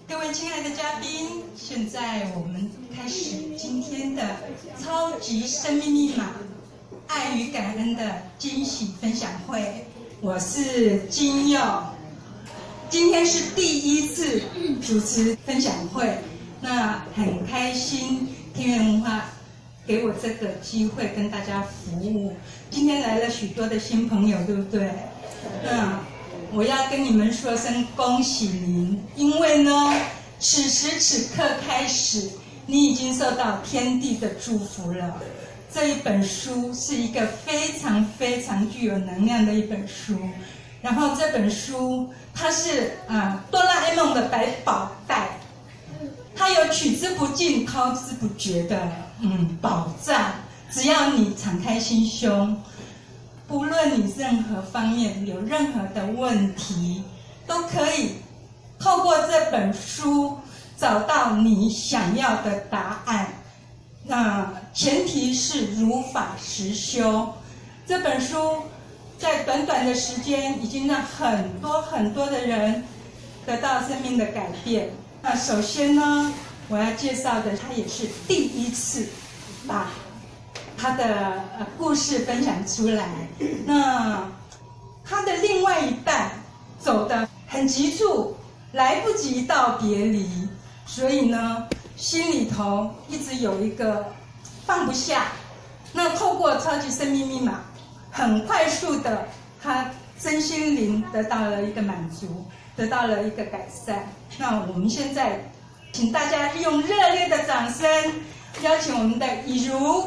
各位亲爱的嘉宾，现在我们开始今天的超级生命密码爱与感恩的惊喜分享会。我是金佑，今天是第一次主持分享会，那很开心天元文化给我这个机会跟大家服务。今天来了许多的新朋友，对不对？我要跟你们说声恭喜您，因为呢，此时此刻开始，你已经受到天地的祝福了。这一本书是一个非常非常具有能量的一本书，然后这本书它是哆啦 A 梦的百宝袋，它有取之不尽、掏之不绝的宝藏，只要你敞开心胸。不论你任何方面有任何的问题，都可以透过这本书找到你想要的答案。那前提是如法实修。这本书在短短的时间已经让很多很多的人得到生命的改变。那首先呢，我要介绍的，他也是第一次把他的故事分享出来。那他的另外一半走得很急促，来不及道别离，所以呢，心里头一直有一个放不下。那透过超级生命密码，很快速的，他身心灵得到了一个满足，得到了一个改善。那我们现在请大家用热烈的掌声，邀请我们的以如。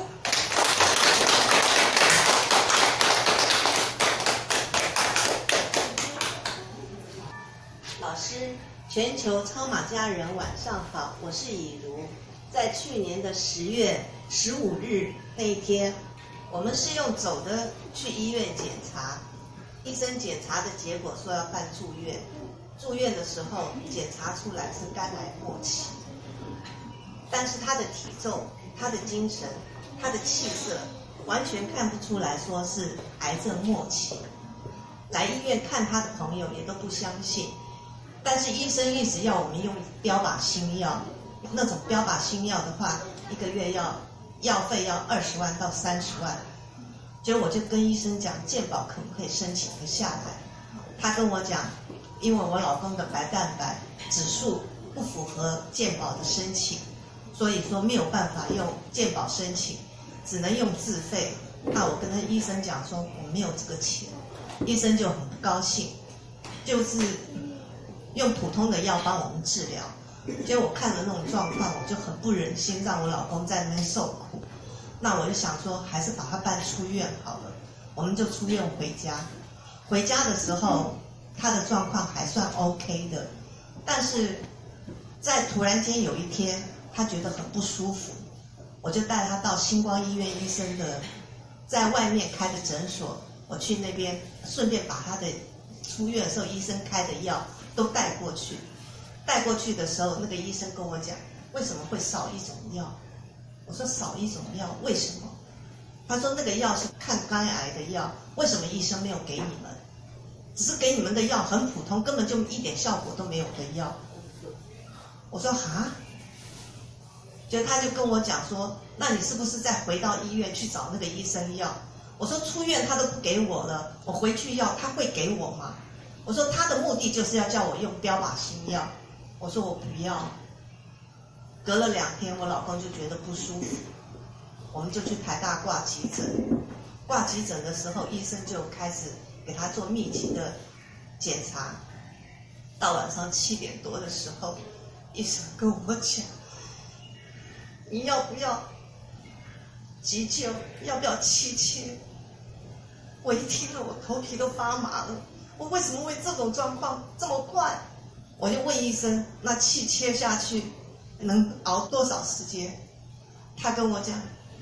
老师，全球超马家人晚上好，我是以如。在去年的10月15日那一天，我们是用走的去医院检查，医生检查的结果说要办住院，住院的时候检查出来是肝癌末期，但是他的体重、他的精神、他的气色完全看不出来说是癌症末期。来医院看他的朋友也都不相信。但是医生一直要我们用标靶新药，那种标靶新药的话，一个月药费要20万到30万。结果我就跟医生讲，健保可不可以申请得下来？他跟我讲，因为我老公的白蛋白指数不符合健保的申请，所以说没有办法用健保申请，只能用自费。那我跟他医生讲说我没有这个钱，医生就很不高兴，就是用普通的药帮我们治疗。结果我看了那种状况，我就很不忍心让我老公在那边受苦。那我就想说，还是把他办出院好了。我们就出院回家。回家的时候，他的状况还算 OK 的，但是在突然间有一天，他觉得很不舒服，我就带他到星光医院医生的在外面开的诊所，我去那边顺便把他的出院的时候医生开的药都带过去。带过去的时候，那个医生跟我讲，为什么会少一种药？我说少一种药，为什么？他说那个药是看肝癌的药，为什么医生没有给你们？只是给你们的药很普通，根本就一点效果都没有的药。我说哈，他就跟我讲说，那你是不是再回到医院去找那个医生要？我说出院他都不给我了，我回去要他会给我吗？我说他的目的就是要叫我用标靶新药，我说我不要。隔了2天，我老公就觉得不舒服，我们就去台大挂急诊。挂急诊的时候，医生就开始给他做密集的检查。到晚上7点多的时候，医生跟我讲，你要不要急救？要不要气切？我一听了，我头皮都发麻了。我为什么会这种状况这么快？我就问医生，那气切下去能熬多少时间？他跟我讲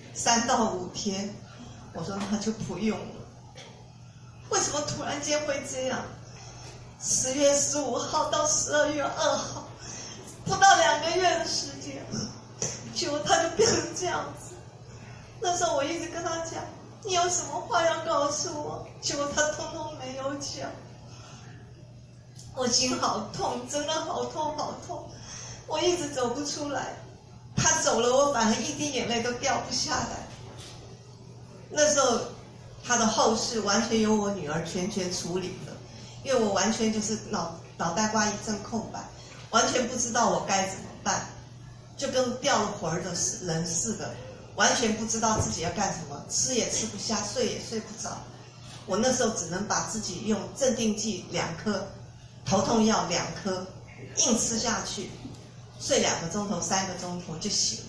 3到5天。我说那就不用了。为什么突然间会这样？10月15号到12月2号，不到2个月的时间，结果他就变成这样子。那时候我一直跟他讲，你有什么话要告诉我？结果他通通没有讲。我心好痛，真的好痛好痛。 我一直走不出来。他走了，我反而一滴眼泪都掉不下来。那时候他的后事完全由我女儿全权处理了，因为我完全就是脑袋瓜一阵空白，完全不知道我该怎么办，就跟掉了魂儿的人似的，完全不知道自己要干什么，吃也吃不下，睡也睡不着。我那时候只能把自己用镇定剂2颗，头痛药2颗，硬吃下去，睡2个钟头、3个钟头就醒了。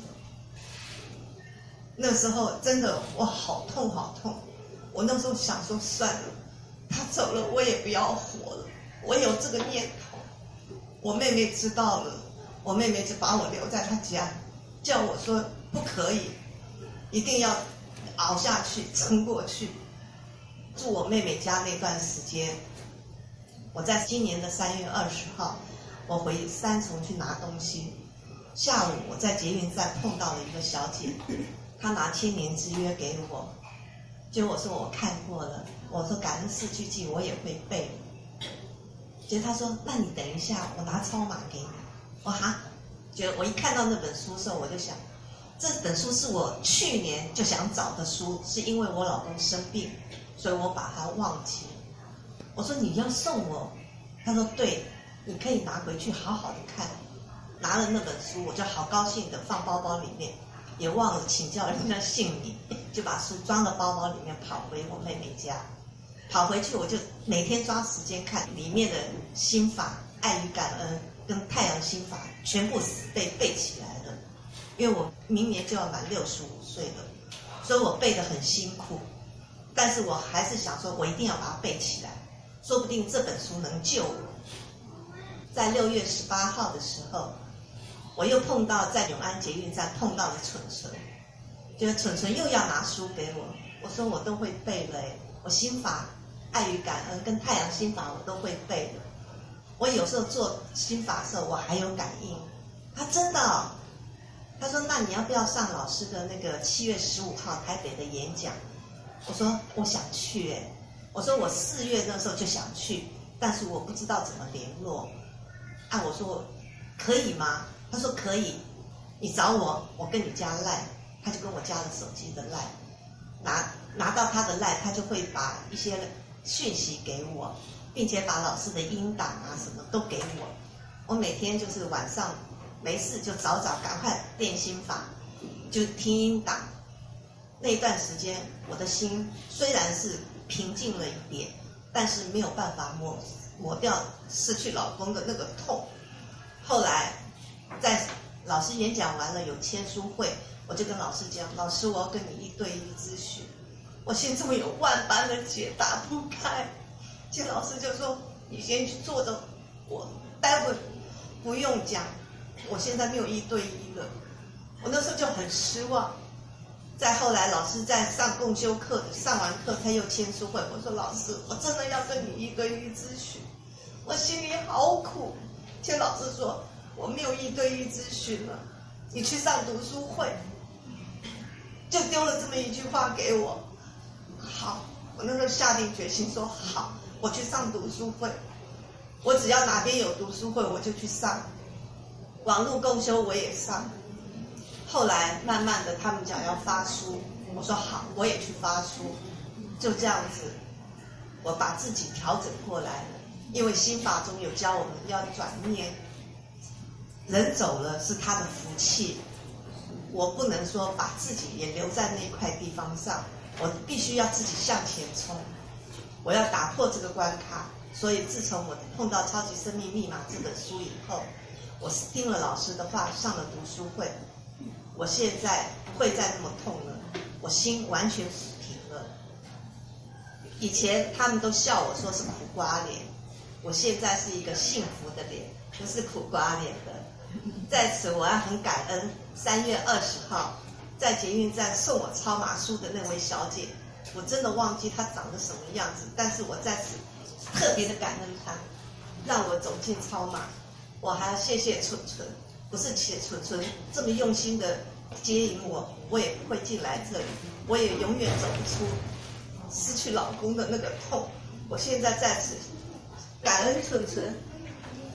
那时候真的我好痛好痛，我那时候想说算了，他走了我也不要活了，我有这个念头。我妹妹知道了，我妹妹就把我留在她家，叫我说不可以，一定要熬下去，撑过去。住我妹妹家那段时间，我在今年的3月20号，我回三重去拿东西。下午我在捷运站碰到了一个小姐，她拿千年之约给我，结果我说我看过了，我说感恩四句偈我也会背。结果她说那你等一下，我拿抄码给你。我哈，觉得我一看到那本书的时候，我就想，这本书是我去年就想找的书，是因为我老公生病，所以我把它忘记了。我说你要送我，他说对，你可以拿回去好好的看。拿了那本书，我就好高兴的放包包里面，也忘了请教人家姓名，就把书装到包包里面，跑回我妹妹家。跑回去我就每天抓时间看里面的心法、爱与感恩跟太阳心法，全部死背起来了。因为我明年就要满65岁了，所以我背得很辛苦，但是我还是想说我一定要把它背起来，说不定这本书能救我。在6月18号的时候，我又碰到在永安捷运站碰到了蠢蠢，觉得蠢蠢又要拿书给我，我说我都会背了，我心法、爱与感恩跟太阳心法我都会背的。我有时候做心法的时候我还有感应。他真的哦，他说那你要不要上老师的那个7月15号台北的演讲？我说我想去耶，我说我4月那时候就想去，但是我不知道怎么联络。我说可以吗？他说可以，你找我，我跟你加赖。他就跟我加了手机的赖，拿到他的赖，他就会把一些讯息给我，并且把老师的音档什么都给我。我每天就是晚上没事就早赶快练心法，就听音档。那段时间我的心虽然是平静了一点，但是没有办法抹掉失去老公的那个痛。后来在老师演讲完了有签书会，我就跟老师讲，老师我要跟你1对1咨询，我心中有万般的结打不开。结果老师就说你先去做着，我待会不用讲，我现在没有1对1了。我那时候就很失望。再后来老师在上共修课，上完课他又签书会，我说老师我真的要跟你1对1咨询，我心里好苦。结果老师说我没有1对1咨询了，你去上读书会。就丢了这么一句话给我。好，我那时候下定决心说好，我去上读书会，我只要哪边有读书会我就去上，网络共修我也上。后来慢慢的他们讲要发书，我说好，我也去发书。就这样子我把自己调整过来了。因为心法中有教我们要转念，人走了是他的福气，我不能说把自己也留在那块地方上，我必须要自己向前冲，我要打破这个关卡。所以自从我碰到《超级生命密码》这本书以后，我听了老师的话，上了读书会，我现在不会再那么痛了，我心完全抚平了。以前他们都笑我说是苦瓜脸，我现在是一个幸福的脸，不是苦瓜脸的。在此我要很感恩3月20号在捷运站送我抄码书的那位小姐，我真的忘记她长得什么样子，但是我在此特别的感恩她，让我走进抄码。我还要谢谢蠢蠢，不是蠢蠢这么用心的接引我，我也不会进来这里，我也永远走不出失去老公的那个痛。我现在在此感恩蠢蠢。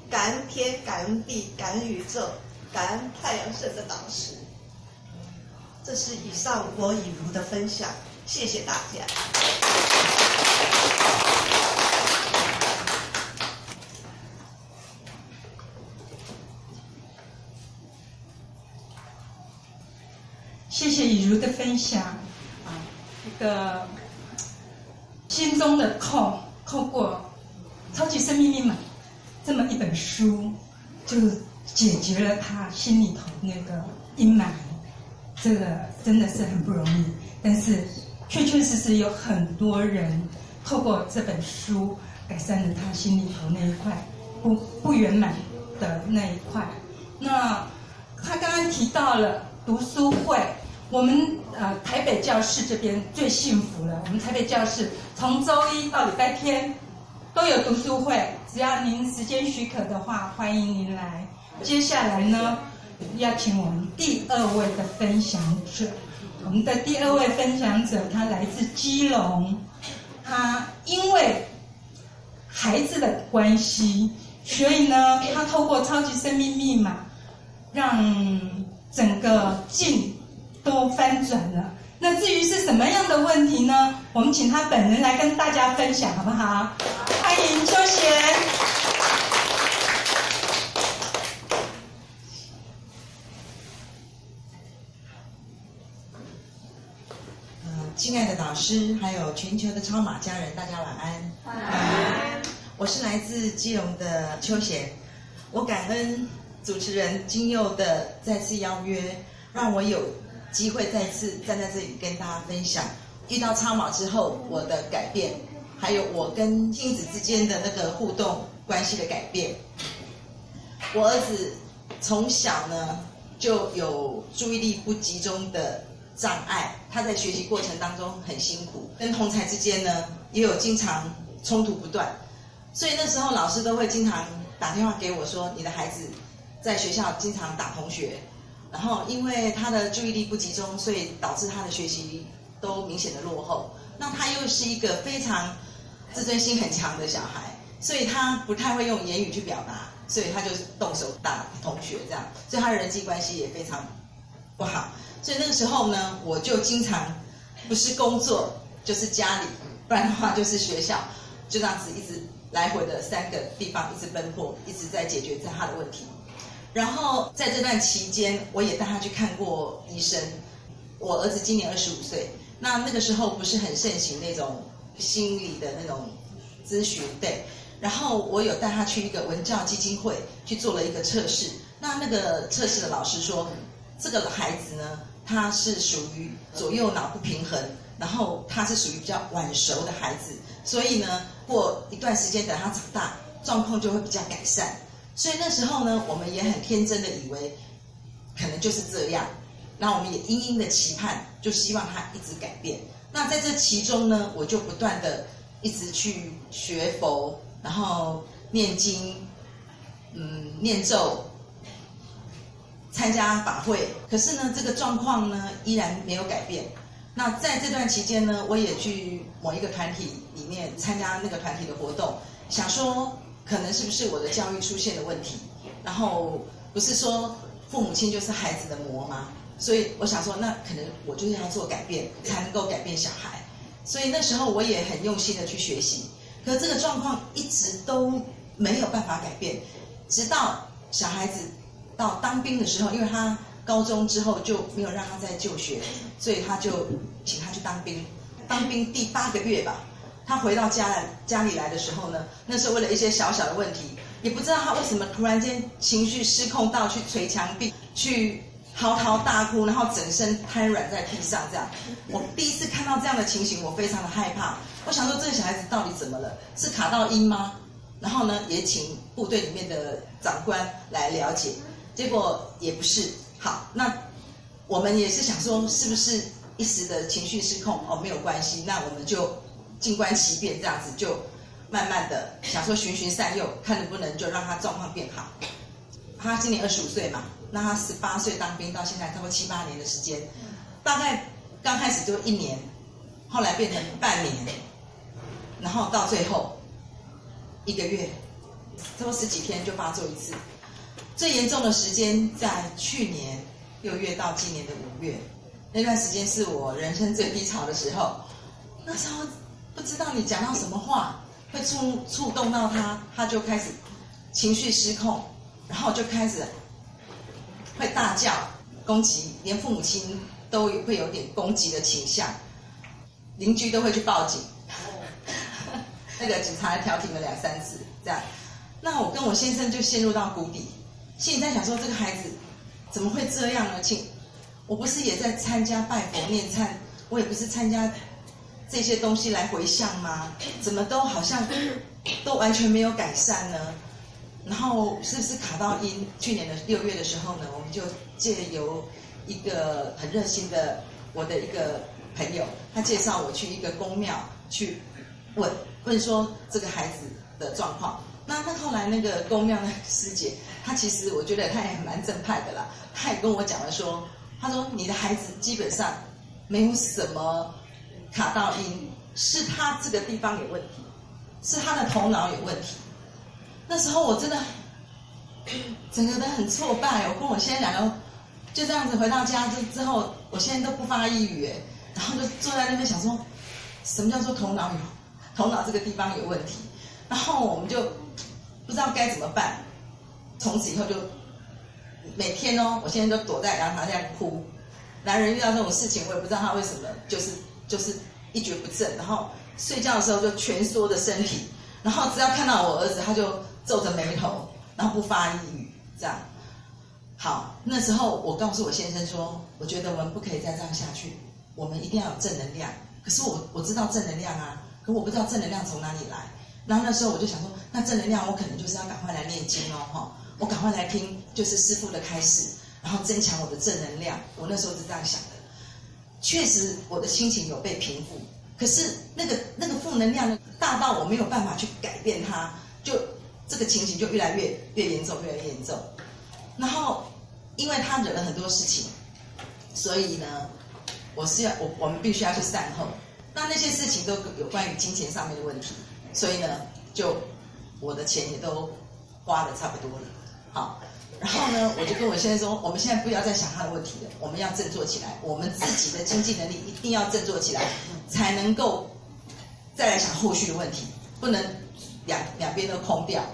感恩天，感恩地，感恩宇宙，感恩太阳神的导师。这是以上我以如的分享，谢谢大家。 谢谢以如的分享啊，一个心中的痛，透过《超级生命密码》这么一本书，就解决了他心里头那个阴霾。这个真的是很不容易，但是确确实实有很多人透过这本书改善了他心里头那一块不圆满的那一块。那他刚刚提到了读书会，我们台北教室这边最幸福了。我们台北教室从周一到礼拜天都有读书会，只要您时间许可的话，欢迎您来。接下来呢，邀请我们第二位的分享者。我们的第二位分享者，他来自基隆，他因为孩子的关系，所以呢，他透过超级生命密码，让整个境都翻转了。那至于是什么样的问题呢？我们请他本人来跟大家分享，好不好？欢迎秋贤。 亲爱的导师，还有全球的超马家人，大家晚安。晚安。我是来自基隆的秋贤，我感恩主持人金佑的再次邀约，让我有机会再次站在这里跟大家分享遇到超马之后我的改变，还有我跟亲子之间的那个互动关系的改变。我儿子从小呢就有注意力不集中的障碍，他在学习过程当中很辛苦，跟同侪之间呢也有经常冲突不断，所以那时候老师都会经常打电话给我说，你的孩子在学校经常打同学，然后因为他的注意力不集中，所以导致他的学习都明显的落后。那他又是一个非常自尊心很强的小孩，所以他不太会用言语去表达，所以他就动手打同学这样，所以他的人际关系也非常不好。所以那个时候呢，我就经常不是工作就是家里，不然的话就是学校，就这样子一直来回的3个地方一直奔波，一直在解决他的问题。然后在这段期间，我也带他去看过医生。我儿子今年25岁，那个时候不是很盛行那种心理的那种咨询，对。然后我有带他去一个文教基金会去做了一个测试。那个测试的老师说，这个孩子呢，他是属于左右脑不平衡，然后他是属于比较晚熟的孩子，所以呢，过一段时间等他长大，状况就会比较改善。所以那时候呢，我们也很天真的以为可能就是这样，那我们也殷殷的期盼，就希望他一直改变。那在这其中呢，我就不断的一直去学佛，然后念经，念咒，参加法会，可是呢，这个状况呢依然没有改变。那在这段期间呢，我也去某一个团体里面参加那个团体的活动，想说可能是不是我的教育出现了问题，然后不是说父母亲就是孩子的魔吗？所以我想说，那可能我就是要做改变，才能够改变小孩。所以那时候我也很用心的去学习，可是这个状况一直都没有办法改变，直到小孩子到当兵的时候，因为他高中之后就没有让他再就学，所以他就请他去当兵。当兵第8个月吧，他回到家里来的时候呢，那时候为了一些小小的问题，也不知道他为什么突然间情绪失控到去捶墙壁，去嚎啕大哭，然后整身瘫软在地上这样。我第一次看到这样的情形，我非常的害怕。我想说这个小孩子到底怎么了？是卡到阴吗？然后呢，也请部队里面的长官来了解，结果也不是。好，那我们也是想说，是不是一时的情绪失控？没有关系，那我们就静观其变，这样子就慢慢的想说循循善诱，看能不能就让他状况变好。他今年25岁嘛，那他18岁当兵到现在差不多7、8年的时间，大概刚开始就1年，后来变成半年，然后到最后1个月、 差不多10几天就发作一次。最严重的时间在去年6月到今年的5月，那段时间是我人生最低潮的时候。那时候不知道你讲到什么话会触动到他，他就开始情绪失控，然后就开始会大叫攻击，连父母亲都会有点攻击的倾向，邻居都会去报警，那个警察来调停了2、3次，这样。那我跟我先生就陷入到谷底，心里在想说这个孩子怎么会这样呢？我不是也在参加拜佛念忏，我也不是参加这些东西来回向吗？怎么都好像都完全没有改善呢？然后是不是卡到阴？去年的6月的时候呢，我们就借由一个很热心的我的一个朋友，他介绍我去一个公庙去问说这个孩子的状况。那后来那个公庙那个师姐，她其实我觉得她也蛮正派的啦，她也跟我讲了说，她说你的孩子基本上没有什么卡到阴，是他这个地方有问题，是他的头脑有问题。那时候我真的整个都很挫败，我跟我先生2个就这样子回到家之后，我现在都不发一语，然后就坐在那边想说，什么叫做头脑这个地方有问题？然后我们就不知道该怎么办，从此以后就每天我现在都躲在阳台这样哭。男人遇到这种事情，我也不知道他为什么就是一蹶不振，然后睡觉的时候就蜷缩着身体，然后只要看到我儿子，他就皱着眉头，然后不发一语，这样。好，那时候我告诉我先生说，我觉得我们不可以再这样下去，我们一定要有正能量。可是我知道正能量啊，可我不知道正能量从哪里来。然后那时候我就想说，那正能量我可能就是要赶快来念经我赶快来听就是师父的开示，然后增强我的正能量。我那时候是这样想的。确实我的心情有被平复，可是那个负能量呢，大到我没有办法去改变它，就这个情形就越来越严重，越来越严重。然后因为他惹了很多事情，所以呢，我们必须要去善后。那些事情都有关于金钱上面的问题，所以呢，就我的钱也都花得差不多了。好，然后呢，我就跟我先生说，我们现在不要再想他的问题了，我们要振作起来，我们自己的经济能力一定要振作起来，才能够再来想后续的问题，不能两边都空掉。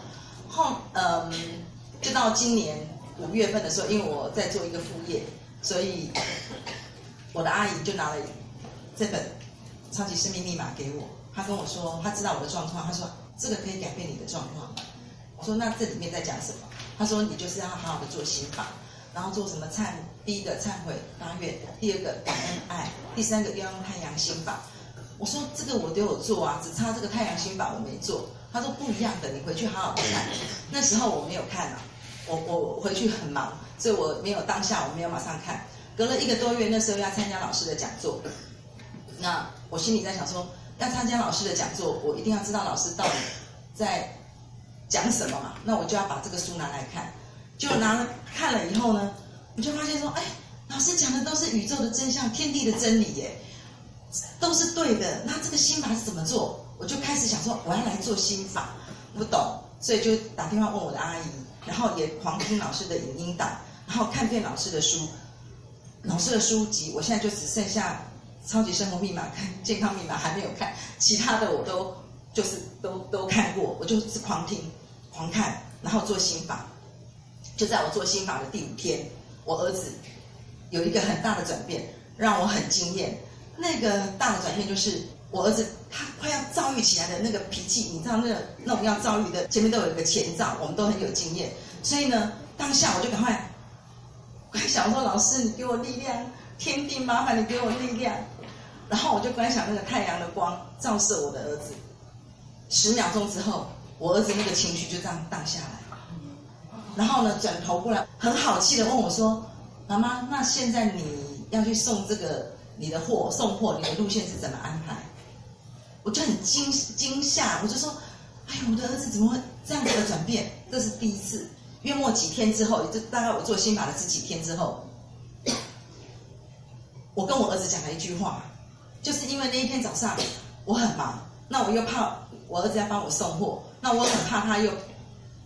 就到今年5月份的时候，因为我在做一个副业，所以我的阿姨就拿了这本超级生命密码给我。她跟我说，她知道我的状况，她说这个可以改变你的状况。我说那这里面在讲什么？她说你就是要好好的做心法，然后做什么第一个忏悔发愿，第2个感恩爱，第3个要用太阳心法。我说这个我都有做啊，只差这个太阳心法我没做。她说不一样的，你回去好好的看。那时候我没有看啊，我回去很忙，所以我没有当下我没有马上看。隔了1个多月，那时候要参加老师的讲座，那我心里在想说，要参加老师的讲座，我一定要知道老师到底在讲什么嘛，那我就要把这个书拿来看。就看了以后呢，我就发现说，哎，老师讲的都是宇宙的真相，天地的真理耶，都是对的。那这个心法是怎么做？我就开始想说，我要来做心法，不懂，所以就打电话问我的阿姨，然后也狂听老师的影音档，然后看遍老师的书，老师的书籍，我现在就只剩下超级生活密码跟健康密码还没有看，其他的我都看过，我就是狂听狂看，然后做心法。就在我做心法的第5天，我儿子有一个很大的转变，让我很惊艳。那个大的转变就是我儿子他快要躁郁起来的那个脾气，你知道那种要躁郁的前面都有一个前兆，我们都很有经验。所以呢，当下我就赶快想说，老师你给我力量，天地麻烦你给我力量。然后我就观想那个太阳的光照射我的儿子，10秒钟之后，我儿子那个情绪就这样荡下来。然后呢，转头过来，很好气的问我说：“妈妈，那现在你要去送这个你的货，送货你的路线是怎么安排？”我就很惊吓，我就说：“哎呦，我的儿子怎么会这样子的转变？这是第一次。”约莫几天之后，就大概我做心法的这几天之后，我跟我儿子讲了一句话，就是因为那一天早上我很忙，那我又怕我儿子要帮我送货，那我很怕他又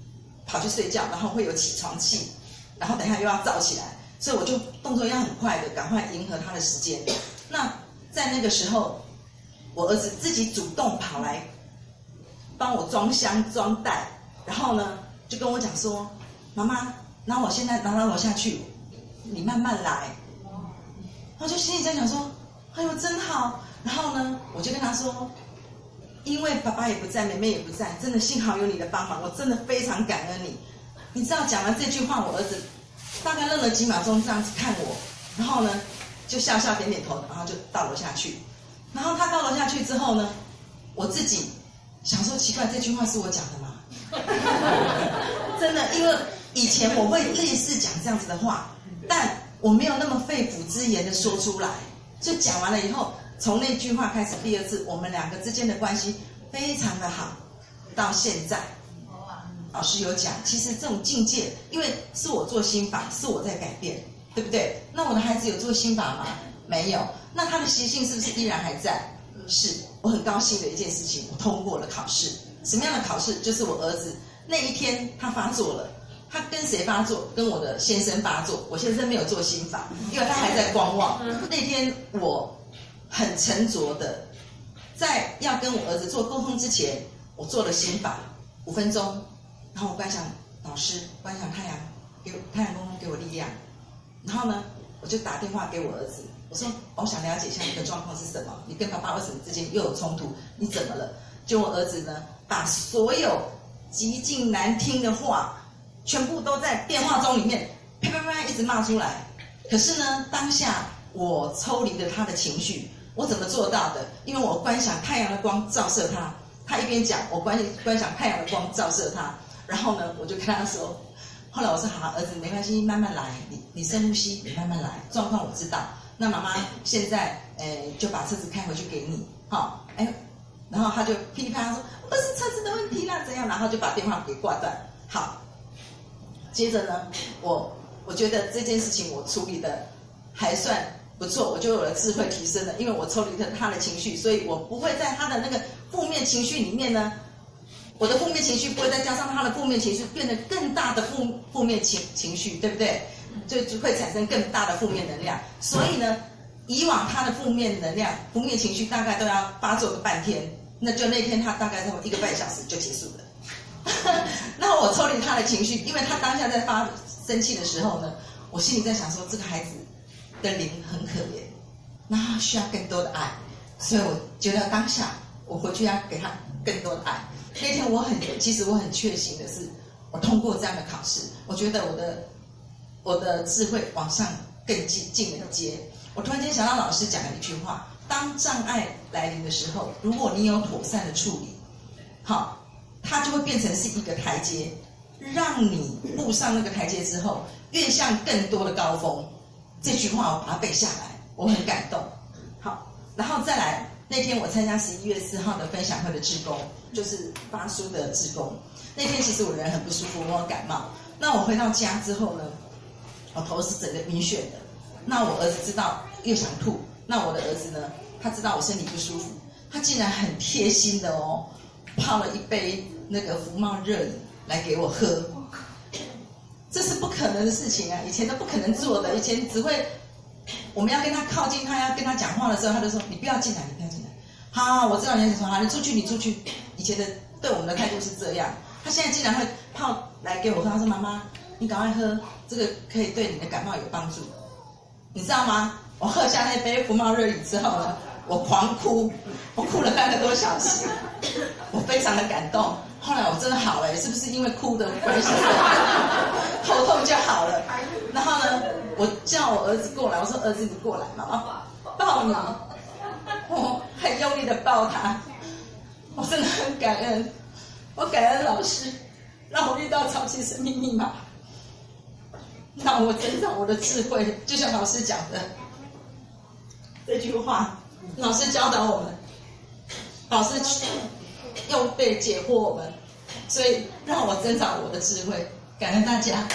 跑去睡觉，然后会有起床气，然后等一下又要燥起来，所以我就动作要很快的，赶快迎合他的时间。那在那个时候，我儿子自己主动跑来帮我装箱装袋，然后呢就跟我讲说：“妈妈，那我现在拿到楼下去，你慢慢来。”我就心里在想说：“哎呦，真好。”然后呢，我就跟他说：“因为爸爸也不在，妹妹也不在，真的幸好有你的帮忙，我真的非常感恩你。”你知道讲完这句话，我儿子大概愣了几秒钟这样子看我，然后呢就笑笑点点头，然后就到楼下去。然后他到楼下去之后呢，我自己想说奇怪，这句话是我讲的吗？真的，因为以前我会类似讲这样子的话，但我没有那么肺腑之言的说出来，所以讲完了以后，从那句话开始，第二次我们两个之间的关系非常的好，到现在。老师有讲，其实这种境界，因为是我做心法，是我在改变，对不对？那我的孩子有做心法吗？没有。那他的习性是不是依然还在？是。我很高兴的一件事情，我通过了考试。什么样的考试？就是我儿子那一天他发作了，他跟谁发作？跟我的先生发作。我先生没有做心法，因为他还在观望。那天我很沉着的，在要跟我儿子做沟通之前，我做了心法5分钟。然后我观想老师，观想太阳，太阳公公给我力量。然后呢，我就打电话给我儿子，我说我想了解一下你的状况是什么，你跟爸爸为什么之间又有冲突？你怎么了？就我儿子呢，把所有极尽难听的话，全部都在电话中里面啪啪啪一直骂出来。可是呢，当下我抽离了他的情绪，我怎么做到的？因为我观想太阳的光照射他，他一边讲，我观想太阳的光照射他。然后呢，我就跟他说，后来我说好，儿子没关系，慢慢来，你深呼吸，你慢慢来，状况我知道。那妈妈现在就把车子开回去给你，好，然后他就噼里啪啦说不是车子的问题啦，怎样，然后就把电话给挂断。好，接着呢，我觉得这件事情我处理的还算不错，我就有了智慧提升了，因为我抽离了他的情绪，所以我不会在他的那个负面情绪里面呢。我的负面情绪不会再加上他的负面情绪，变得更大的负面情绪，对不对？就会产生更大的负面能量。所以呢，以往他的负面能量、负面情绪大概都要发作个半天，那就那天他大概1个半小时就结束了。然后我抽离他的情绪，因为他当下在生气的时候呢，我心里在想说，这个孩子的灵很可怜，那他需要更多的爱，所以我觉得当下我回去要给他更多的爱。那天其实我很确信的是，我通过这样的考试，我觉得我的智慧往上更进了一阶。我突然间想到老师讲的一句话：当障碍来临的时候，如果你有妥善的处理，好，它就会变成是一个台阶，让你步上那个台阶之后，跃向更多的高峰。这句话我把它背下来，我很感动。好，然后再来。那天我参加11月4号的分享会的志工，就是发书的志工。那天其实我人很不舒服，我感冒。那我回到家之后呢，我头是整个晕眩的。那我儿子知道又想吐，那我的儿子呢，他知道我身体不舒服，他竟然很贴心的泡了一杯那个福茂热饮来给我喝。这是不可能的事情啊，以前都不可能做的，以前只会。我们要跟他靠近，他要跟他讲话的时候，他就说：“你不要进来，你不要进来。”好，我知道你在说，好，你出去，你出去。以前的对我们的态度是这样，他现在竟然会泡来给我喝，他说：“妈妈，你赶快喝，这个可以对你的感冒有帮助。”你知道吗？我喝下那杯福茂热饮之后呢，我狂哭，我哭了半个多小时，我非常的感动。后来我真的好了，是不是因为哭的关系，头痛就好了？然后呢，我叫我儿子过来，我说：“儿子，你过来，妈妈抱你。”我很用力的抱他，我真的很感恩，我感恩老师，让我遇到超级生命密码，让我增长我的智慧。就像老师讲的这句话，老师教导我们，老师用对解惑我们，所以让我增长我的智慧。感恩大家。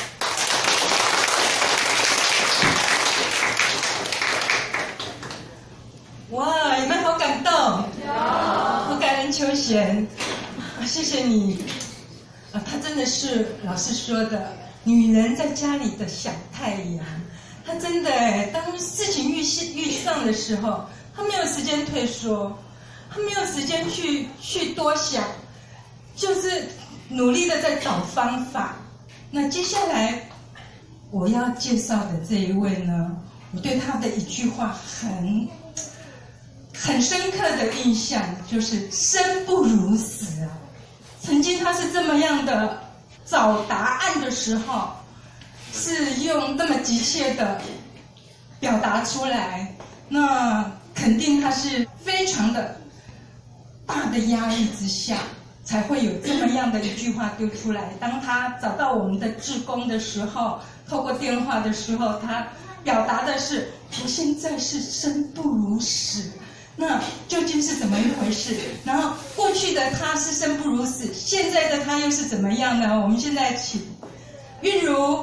哇，你们好感动，好感恩秋贤，谢谢你。他真真的是老师说的，女人在家里的小太阳。她真的当事情遇上的时候，她没有时间退缩，她没有时间去多想，就是努力的在找方法。那接下来我要介绍的这一位呢，我对她的一句话很深刻的印象，就是生不如死啊。曾经她是这么样的找答案的时候，是用那么急切的表达出来，那肯定他是非常的大的压力之下，才会有这么样的一句话丢出来。当他找到我们的志工的时候，透过电话的时候，他表达的是：我现在是生不如死。那究竟是怎么一回事？然后过去的他是生不如死，现在的他又是怎么样呢？我们现在请韵如。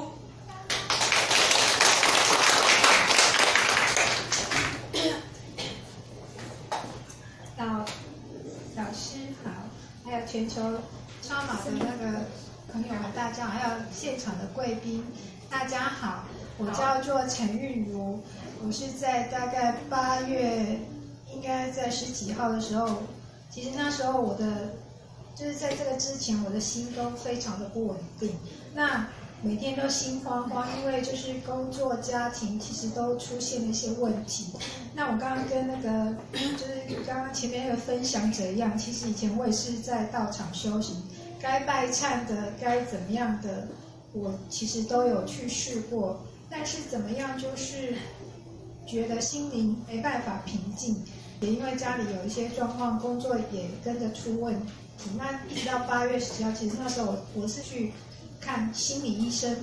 老师好，还有全球超马的那个朋友们，大家好，还有现场的贵宾，大家好，我叫做陈韵如，我是在大概8月，应该在10几号的时候，其实那时候我的就是在这个之前，我的心都非常的不稳定，那每天都心慌慌，因为就是工作家庭其实都出现了一些问题。那我刚刚跟那个就是刚刚前面那个分享者一样，其实以前我也是在道场修行，该拜忏的，该怎么样的，我其实都有去试过，但是怎么样就是觉得心灵没办法平静，也因为家里有一些状况，工作也跟着出问题。那一直到8月10号，其实那时候我是去看心理医生，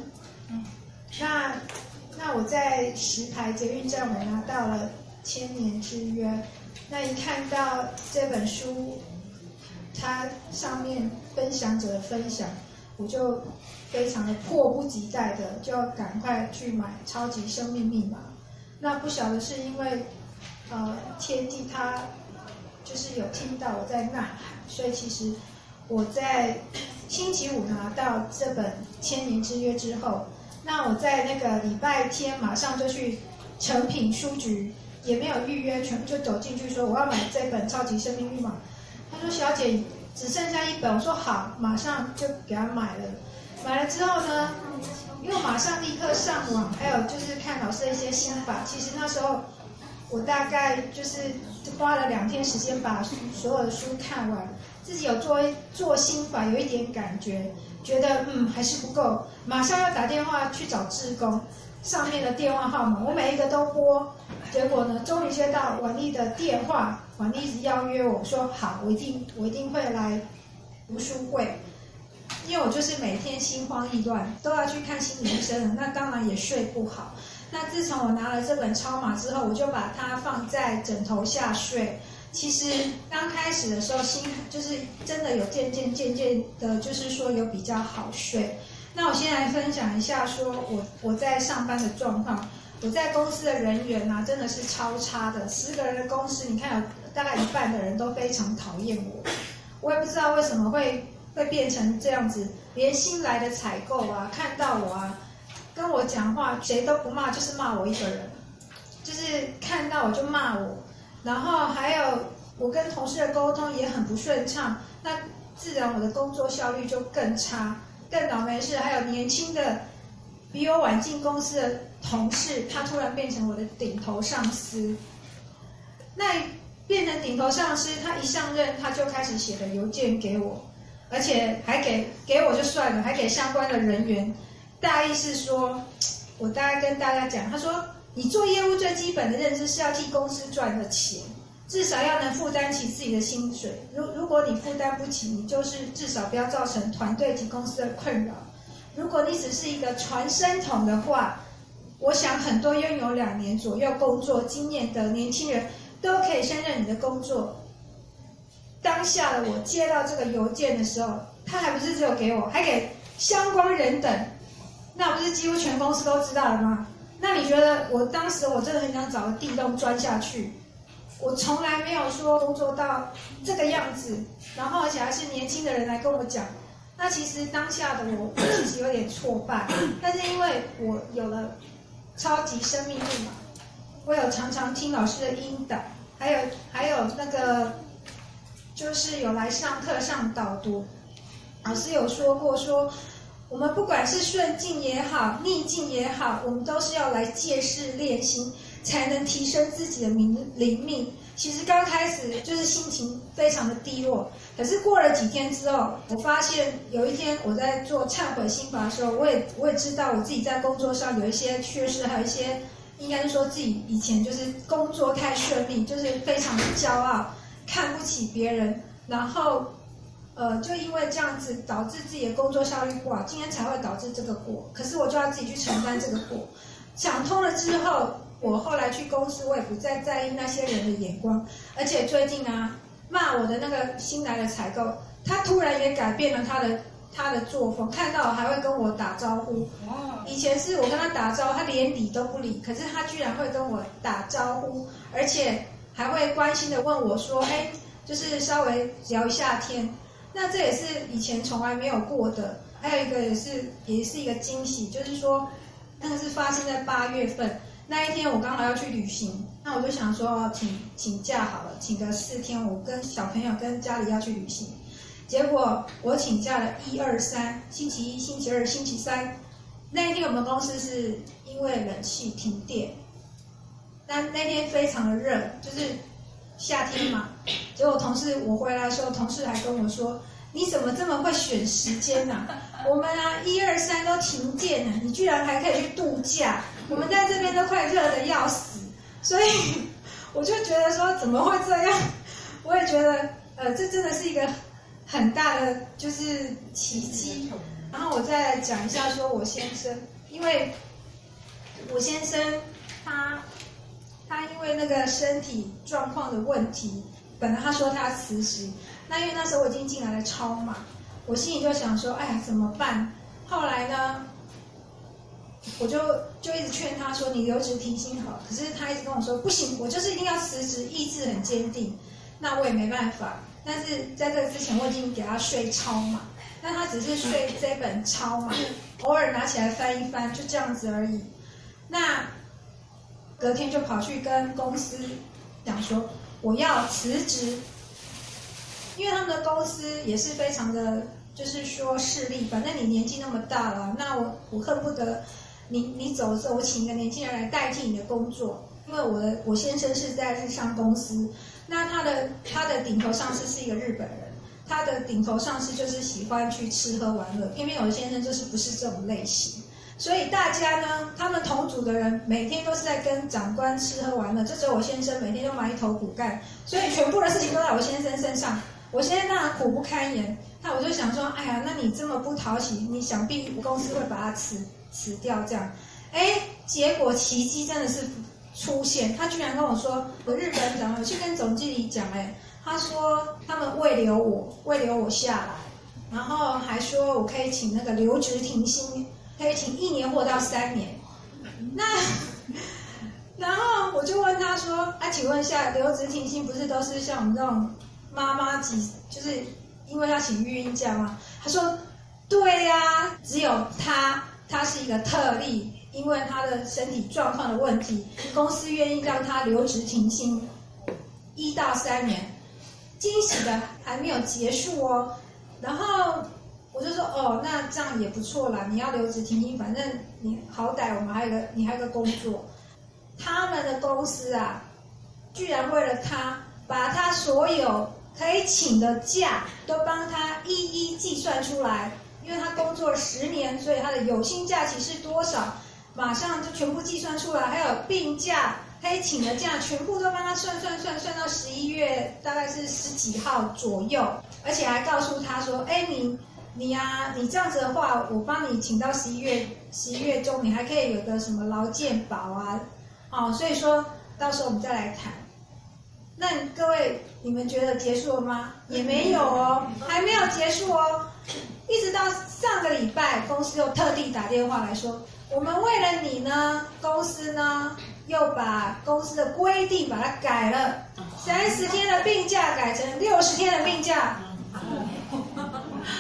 那我在石牌捷运站我拿到了1000年之约，那一看到这本书，它上面分享者的分享，我就非常的迫不及待的就要赶快去买《超级生命密码》。那不晓得是因为天地它就是有听到我在呐喊，所以其实我在星期五拿到这本《1000年之约》之后，那我在那个礼拜天马上就去诚品书局，也没有预约，全部就走进去说我要买这本《超级生命密码》。他说：“小姐，只剩下1本。”我说：“好，马上就给他买了。”买了之后呢，因为我马上立刻上网，还有就是看老师的一些心法。其实那时候我大概就是花了2天时间把所有的书看完，自己有做心法，有一点感觉，觉得还是不够，马上要打电话去找志工，上面的电话号码我每一个都拨，结果呢，终于接到婉丽的电话，婉丽一直邀约我说好，我一定会来读书会。因为我就是每天心慌意乱，都要去看心理医生了，那当然也睡不好。那自从我拿了这本超码之后，我就把它放在枕头下睡。其实刚开始的时候，心就是真的有渐渐的，就是说有比较好睡。那我先来分享一下，说我在上班的状况。我在公司的人缘啊，真的是超差的。10个人的公司，你看有大概1半的人都非常讨厌我。我也不知道为什么会变成这样子，连新来的采购啊，看到我啊，跟我讲话，谁都不骂，就是骂我一个人，就是看到我就骂我。然后还有我跟同事的沟通也很不顺畅，那自然我的工作效率就更差。更倒霉是还有年轻的比我晚进公司的同事，他突然变成我的顶头上司。那变成顶头上司，他一上任他就开始写的邮件给我，而且还给我就算了，还给相关的人员。大意是说，我大概跟大家讲，他说你做业务最基本的认知是要替公司赚的钱，至少要能负担起自己的薪水。如果你负担不起，你就是至少不要造成团队及公司的困扰。如果你只是一个传声筒的话，我想很多拥有2年左右工作经验的年轻人都可以胜任你的工作。当下的我接到这个邮件的时候，他还不是只有给我，还给相关人等，那不是几乎全公司都知道了吗？那你觉得我当时我真的很想找个地洞钻下去。我从来没有说工作到这个样子，然后而且还是年轻的人来跟我讲， 那其实当下的我其实有点挫败，但是因为我有了超级生命密码，我有常常听老师的引导，还有那个就是有来上课上导读，老师有说过说，我们不管是顺境也好，逆境也好，我们都是要来借势练心，才能提升自己的灵命。其实刚开始就是心情非常的低落，可是过了几天之后，我发现有一天我在做忏悔心法的时候，我也知道我自己在工作上有一些缺失，还有一些应该是说自己以前就是工作太顺利，就是非常的骄傲，看不起别人，然后就因为这样子导致自己的工作效率不好，今天才会导致这个果。可是我就要自己去承担这个果。想通了之后，我后来去公司，我也不再在意那些人的眼光。而且最近啊，骂我的那个新来的采购，他突然也改变了他的作风，看到还会跟我打招呼。以前是我跟他打招呼，他连理都不理，可是他居然会跟我打招呼，而且还会关心的问我说：“哎，就是稍微聊一下天。”那这也是以前从来没有过的。还有一个也是一个惊喜，就是说那个是发生在8月份那一天，我刚好要去旅行，那我就想说请假好了，请个4天，我跟小朋友跟家里要去旅行。结果我请假了1、2、3，星期一、星期二、星期三，那一天我们公司是因为冷气停电，那天非常的热，就是夏天嘛。结果我回来的时候，同事还跟我说：“你怎么这么会选时间啊？我们啊1、2、3都停电了，你居然还可以去度假？我们在这边都快热得要死。”所以我就觉得说怎么会这样？我也觉得这真的是一个很大的就是奇迹。然后我再来讲一下说我先生，因为我先生他因为那个身体状况的问题，本来他说他要辞职，那因为那时候我已经进来了超嘛，我心里就想说，哎呀怎么办？后来呢，我就一直劝他说你留职停薪好，可是他一直跟我说不行，我就是一定要辞职，意志很坚定。那我也没办法，但是在这个之前我已经给他睡抄嘛，那他只是睡这本抄嘛，偶尔拿起来翻一翻，就这样子而已。那隔天就跑去跟公司讲说我要辞职，因为他们的公司也是非常的就是说势利，反正你年纪那么大了，那我恨不得你走的时候我请一个年轻人来代替你的工作。因为我先生是在日商公司，那他的顶头上司是一个日本人，他的顶头上司就是喜欢去吃喝玩乐，偏偏我的先生就是不是这种类型。所以大家呢，他们同组的人每天都是在跟长官吃喝玩乐，这只有我先生每天都埋头苦干，所以全部的事情都在我先生身上。我先生当然苦不堪言，那我就想说，哎呀，那你这么不讨喜，你想必公司会把他辞掉这样。哎，结果奇迹真的是出现，他居然跟我说，我日本长官去跟总经理讲，他说他们未留我下来，然后还说我可以请那个留职停薪，可以请1年或到3年。然后我就问他说，啊，请问一下，留职停薪不是都是像我们这种妈妈级，就是因为要请育婴假吗？他说，对呀，只有他是一个特例。因为他的身体状况的问题，公司愿意让他留职停薪1到3年。惊喜的还没有结束哦，然后我就说哦，那这样也不错啦，你要留职停薪，反正你好歹我们你还有个工作。他们的公司啊，居然为了他，把他所有可以请的假都帮他一一计算出来，因为他工作10年，所以他的有薪假期是多少？马上就全部计算出来，还有病假、可以请的假，全部都帮他算到11月大概是10几号左右，而且还告诉他说，哎，你这样子的话，我帮你请到11月中，你还可以有个什么劳健保啊，所以说到时候我们再来谈。那各位，你们觉得结束了吗？也没有哦，还没有结束哦，一直到上个礼拜，公司又特地打电话来说，我们为了你呢，公司呢又把公司的规定把它改了，30天的病假改成60天的病假。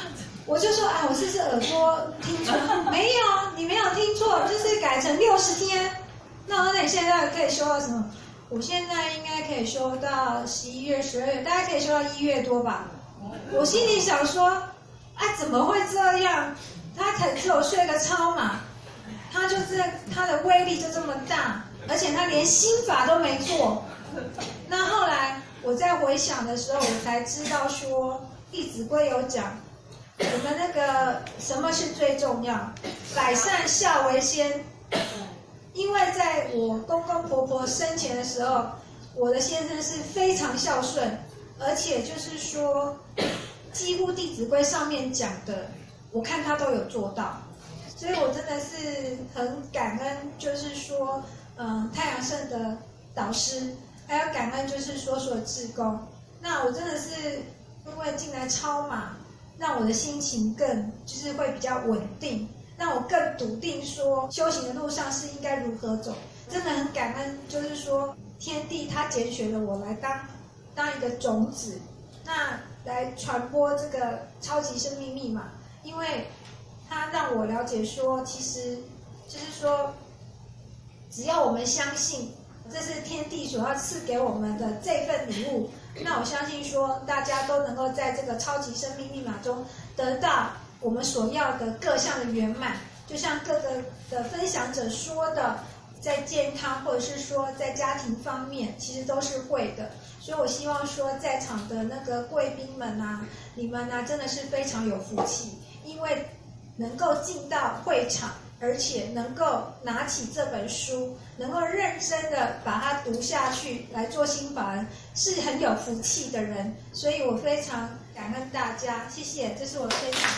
我就说啊，我是不是耳朵听错？没有，你没有听错，就是改成60天。那你现在可以修到什么？我现在应该可以修到11月、12月，大概可以修到1月多吧。我心里想说，啊，怎么会这样？他才只有睡个超马，他的威力就这么大，而且他连心法都没做。那后来我在回想的时候，我才知道说，《弟子规》有讲，我们那个什么是最重要？百善孝为先。因为在我公公婆婆生前的时候，我的先生是非常孝顺，而且就是说，几乎《弟子规》上面讲的，我看他都有做到，所以我真的是很感恩，就是说，太阳盛的导师，还有感恩就是说所有志工。那我真的是因为进来超马，让我的心情更就是会比较稳定。让我更笃定说修行的路上是应该如何走，真的很感恩，就是说天地他拣选了我来当一个种子，那来传播这个超级生命密码，因为他让我了解说，其实就是说，只要我们相信这是天地所要赐给我们的这份礼物，那我相信说大家都能够在这个超级生命密码中得到我们所要的各项的圆满，就像各个的分享者说的，在健康或者是说在家庭方面，其实都是会的。所以我希望说，在场的那个贵宾们啊，你们啊，真的是非常有福气，因为能够进到会场，而且能够拿起这本书，能够认真的把它读下去，来做心法人，是很有福气的人。所以我非常感恩大家，谢谢，这是我的分享。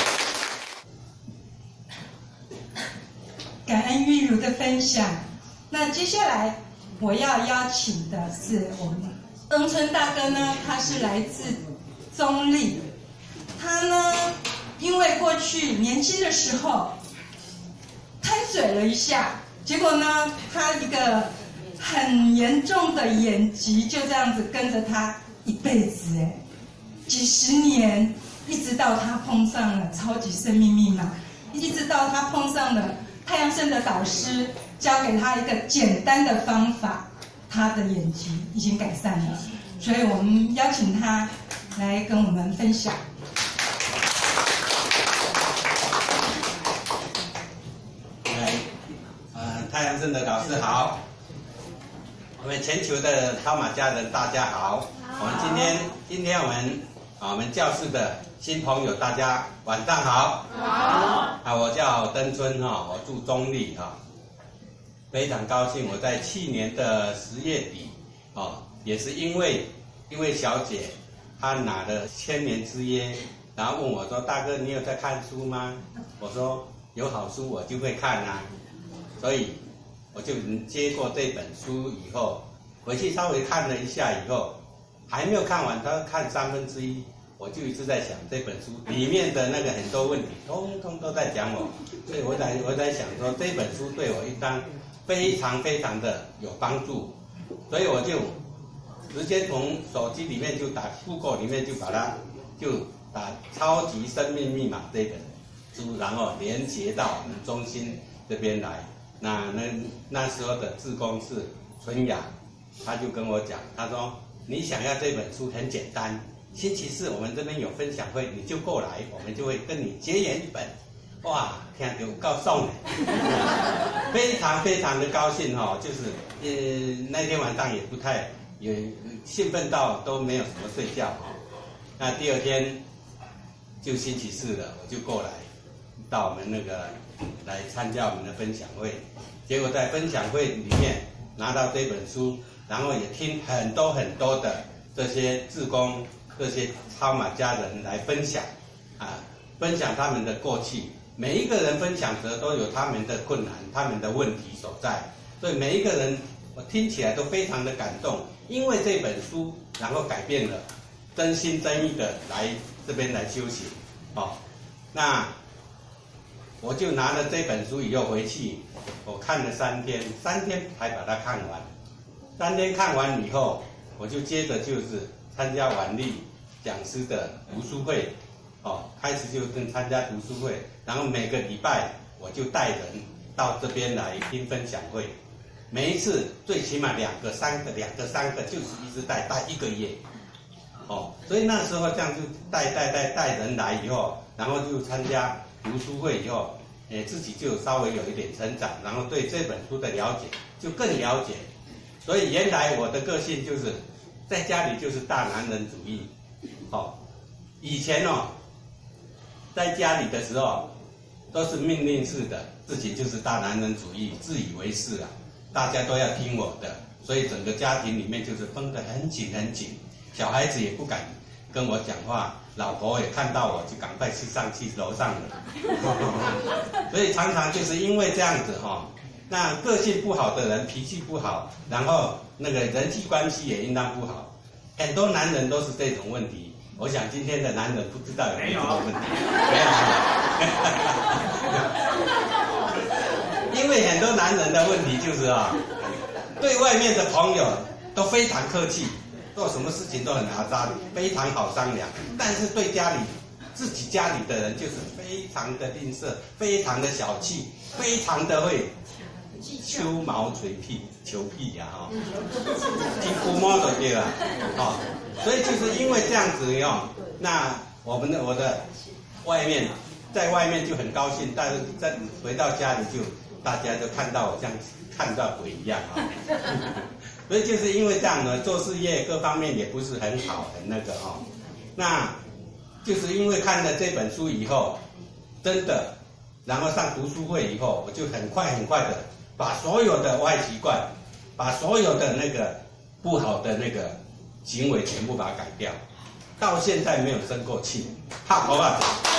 感恩玉如的分享。那接下来我要邀请的是我们恩春大哥呢，他是来自中立，他呢因为过去年轻的时候贪嘴了一下，结果呢他一个很严重的眼疾就这样子跟着他一辈子几十年，一直到他碰上了超级生命密码，一直到他碰上了太阳盛的导师教给他一个简单的方法，他的眼疾已经改善了。所以我们邀请他来跟我们分享。 太阳盛的导师好，我们全球的超马家人大家好。我们今天我们教室的新朋友大家晚上好。好。我叫登春我住中立非常高兴我在去年的10月底也是因为一位小姐她拿了千年之约，然后问我说：“大哥，你有在看书吗？”我说：“有好书我就会看啊。”所以我就接过这本书以后，回去稍微看了一下以后，还没有看完，他看1/3，我就一直在想这本书里面的那个很多问题，通通都在讲我，所以我在想说这本书对我应当非常非常的有帮助，所以我就直接从手机里面就打 Google 里面就把它就打超级生命密码这本书，然后连接到我们中心这边来。那时候的志工是春雅，他就跟我讲，他说你想要这本书很简单，星期四我们这边有分享会，你就过来，我们就会跟你结缘一本。哇，听就高送非常非常的高兴就是那天晚上也兴奋到都没有什么睡觉那第二天就星期四了，我就过来到我们那个来参加我们的分享会，结果在分享会里面拿到这本书，然后也听很多很多的这些志工、这些超马家人来分享分享他们的过去，每一个人分享者都有他们的困难、他们的问题所在，所以每一个人我听起来都非常的感动，因为这本书然后改变了，真心真意的来这边来修行那我就拿了这本书以后回去，我看了3天才把它看完。3天看完以后，我就接着就是参加婉丽讲师的读书会， 开始就跟参加读书会，然后每个礼拜我就带人到这边来听分享会，每一次最起码2个、3个，就是一直带1个月，所以那时候这样就带人来以后，然后就参加读书会以后，自己就稍微有一点成长，然后对这本书的了解就更了解，所以原来我的个性就是在家里就是大男人主义，以前在家里的时候都是命令式的，自己就是大男人主义，自以为是啊，大家都要听我的，所以整个家庭里面就是绷得很紧很紧，小孩子也不敢跟我讲话，老婆也看到我就赶快上去楼上了，所以常常就是因为这样子那个性不好的人脾气不好，然后那个人际关系也应当不好，很多男人都是这种问题。我想今天的男人不知道有没有这个问题，没有，因为很多男人的问题就是对外面的朋友都非常客气，做什么事情都很阿扎，非常好商量，但是对自己家里的人就是非常的吝啬，非常的小气，非常的会秋毛垂屁求屁呀金箍摸都对了所以就是因为这样子那我的在外面就很高兴，但是再回到家里就大家就看到我像看到鬼一样所以就是因为这样呢，做事业各方面也不是很好，很那个那就是因为看了这本书以后，真的，然后上读书会以后，我就很快的把所有的坏习惯，把所有的那个不好的那个行为全部把它改掉，到现在没有生过气，好吧？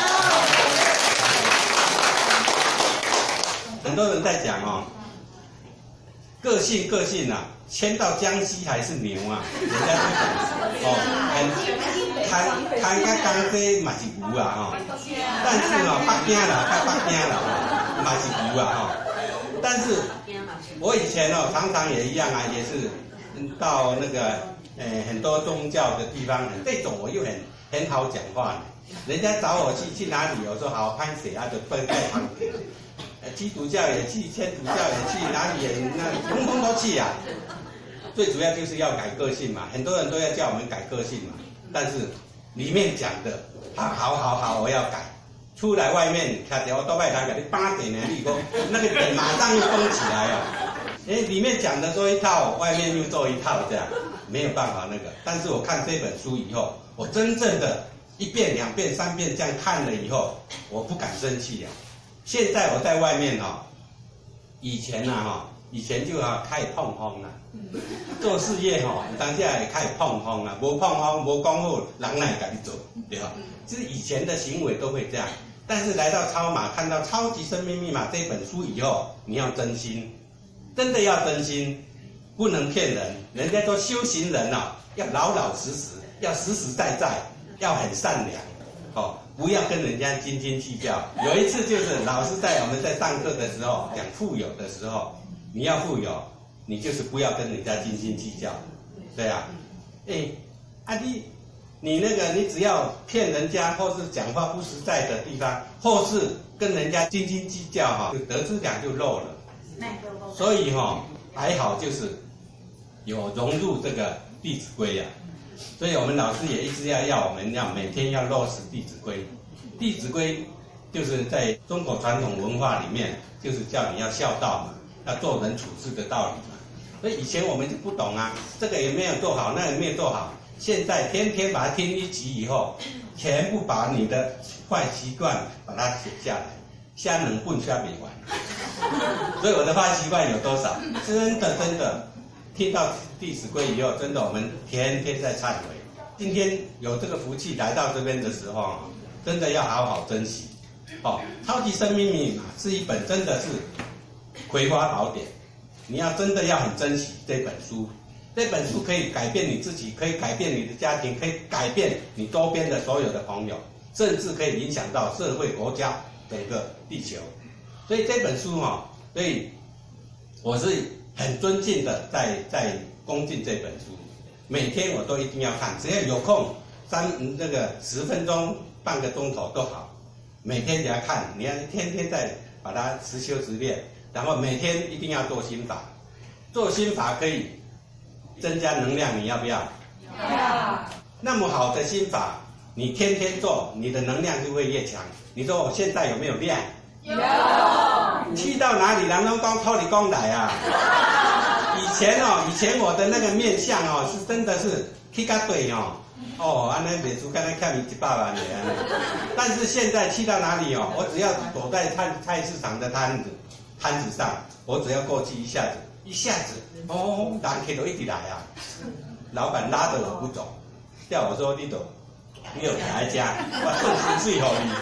很多人在讲个性迁到江西还是牛啊，人家就讲谈个江西嘛是牛啊但是北京啦嘛是牛啊但是我以前常常也一样也是到那个很多宗教的地方，这种我又很好讲话，人家找我去哪里，我说好拍谁就奔在旁边。基督教也去，天主教也去，哪里也通通都去最主要就是要改个性嘛，很多人都要叫我们改个性嘛，但是里面讲的好，我要改，出来外面看到我都拜堂给你8点的立功，那个点马上又封起来里面讲的说一套，外面又做一套，这样没有办法那个。但是我看这本书以后，我真正的1遍、2遍、3遍这样看了以后，我不敢生气现在我在外面以前就开始碰风做事业当下也开始碰风无碰风无讲好，人哪会跟你做，对吧？就是以前的行为都会这样，但是来到超马，看到《超级生命密码》这本书以后，你要真心，真的要真心，不能骗人。人家说修行人要老老实实，要实实在在，要很善良不要跟人家斤斤计较。有一次就是老师在我们在上课的时候讲富有的时候，你要富有，你就是不要跟人家斤斤计较，对你那个你只要骗人家或是讲话不实在的地方，或是跟人家斤斤计较就得知感就漏了。所以还好就是有融入这个《弟子规》所以我们老师也一直要我们每天要落实《弟子规》。《弟子规》就是在中国传统文化里面，就是叫你要孝道嘛，要做人处事的道理嘛。所以以前我们就不懂这个也没有做好，那个也没有做好。现在天天把它听一集以后，全部把你的坏习惯把它写下来，瞎能混瞎没完。所以我的坏习惯有多少？真的。听到《弟子规》以后，真的我们天天在忏悔。今天有这个福气来到这边的时候真的要好好珍惜。超级生命密码是一本真的是葵花宝典，你要真的要很珍惜这本书。这本书可以改变你自己，可以改变你的家庭，可以改变你周边的所有的朋友，甚至可以影响到社会、国家、整个地球。所以这本书所以我是很尊敬的在恭敬这本书，每天我都一定要看，只要有空10分钟半个钟头都好，每天给他看，你要天天在把它实修实练，然后每天一定要做心法，做心法可以增加能量，你要不要？ 要。 那么好的心法，你天天做，你的能量就会越强。你说我现在有没有量？ 有。 去到哪里，人都讲靠你讲来啊。以前我的那个面相哦，是真的是去到对哦，安尼每次刚才看你100万的啊。但是现在去到哪里哦，我只要躲在菜市场的摊子上，我只要过去一下子，哦，人客都一直来啊。老板拉着我不走，叫我说你有来家，我送薪水给你。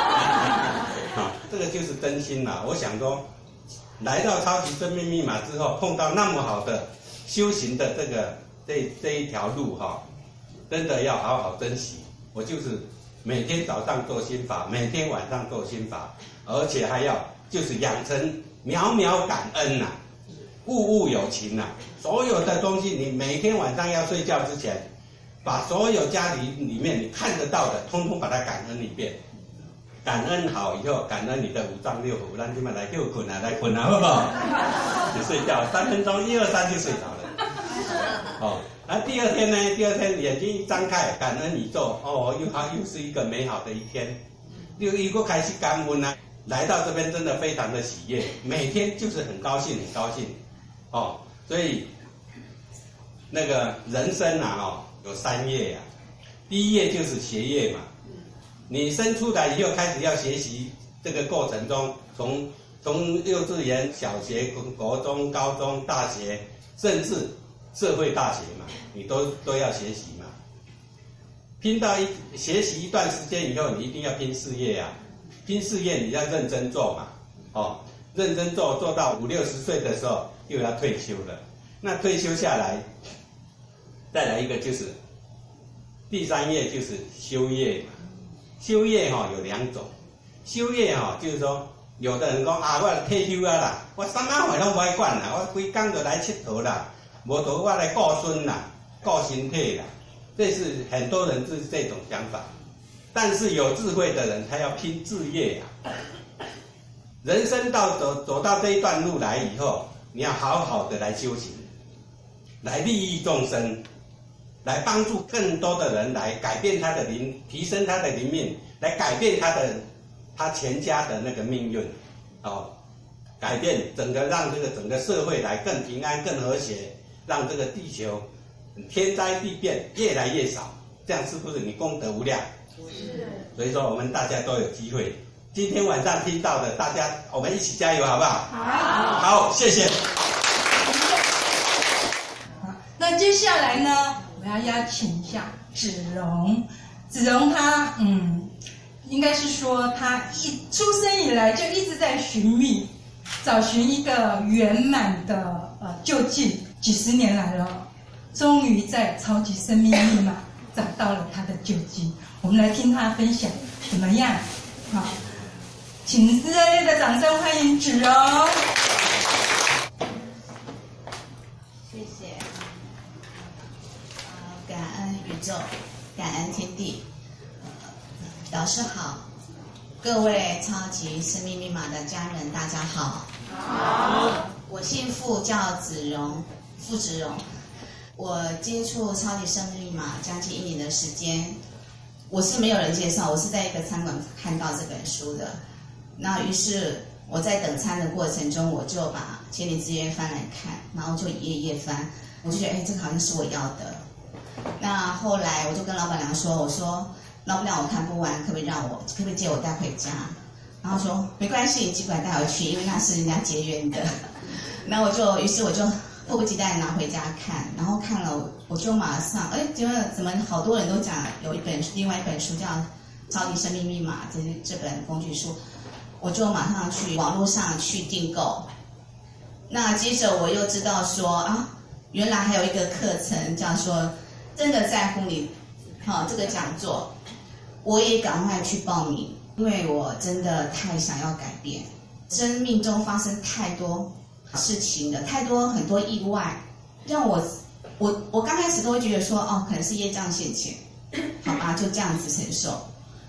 这个就是真心嘛。我想说，来到超级生命密码之后，碰到那么好的修行的这一条路哈，真的要好好珍惜。我就是每天早上做心法，每天晚上做心法，而且还要就是养成秒秒感恩呐，物物有情呐。所有的东西，你每天晚上要睡觉之前，把所有家里面你看得到的，通通把它感恩一遍。感恩好以后，感恩你的5脏6腑，咱今晚来休困啊，来困啊，好不好？就睡觉3分钟，1、2、3就睡着了。哦，那第二天呢？第二天眼睛一张开，感恩宇宙，哦，又是一个美好的一天。又过开始感恩啊，来到这边真的非常的喜悦，每天就是很高兴，很高兴。哦，所以那个人生啊，哦，有3页啊，第一页就是学业嘛。你生出来以后开始要学习，这个过程中，从幼稚园、小学、国中、高中、大学，甚至社会大学嘛，你都要学习嘛。学习一段时间以后，你一定要拼事业啊！拼事业你要认真做嘛，哦，认真做到50、60岁的时候又要退休了。那退休下来，再来一个就是第3页就是修业嘛。修业有2种，修业就是说，有的人讲啊，我退休啊啦，我啥物事拢不爱管啦，我规工就来佚佗啦，无就我来顾孙啦，顾身体啦，这是很多人是这种想法。但是有智慧的人，他要拼事业啊。人生走到这一段路来以后，你要好好的来修行，来利益众生。来帮助更多的人，来改变他的提升他的灵命，来改变他全家的那个命运，哦，改变让这个整个社会来更平安、更和谐，让这个地球天灾地变越来越少，这样是不是你功德无量？是。所以说我们大家都有机会，今天晚上听到的，大家我们一起加油，好不好？好，谢谢。 好，那接下来呢？我要邀请一下子荣，子荣他应该是说他出生以来就一直在找寻一个圆满的究竟，几十年来了，终于在超级生命密码找到了他的究竟。我们来听他分享怎么样？好，请热烈的掌声欢迎子荣。 感恩宇宙，感恩天地。导师好，各位超级生命密码的家人，大家好。好。我姓傅，叫子荣，傅子荣。我接触超级生命密码将近1年的时间，我是没有人介绍，我是在一个餐馆看到这本书的。那于是我在等餐的过程中，我就把《千里之约》翻来看，然后就一页一页翻，我就觉得，这个好像是我要的。那后来我就跟老板娘说，我说老板娘我看不完，可不可以借我带回家？然后说没关系，你寄过来带回去，因为那是人家结缘的。那于是我就迫不及待拿回家看，然后看了我就马上，觉得怎么好多人都讲有另外一本书叫《超级生命密码》这本工具书，我就马上去网络上去订购。那接着我又知道说原来还有一个课程叫做真的在乎你，这个讲座，我也赶快去报名，因为我真的太想要改变，生命中发生太多事情了，很多意外，让我刚开始都会觉得说，可能是业障现前，好吧，就这样子承受。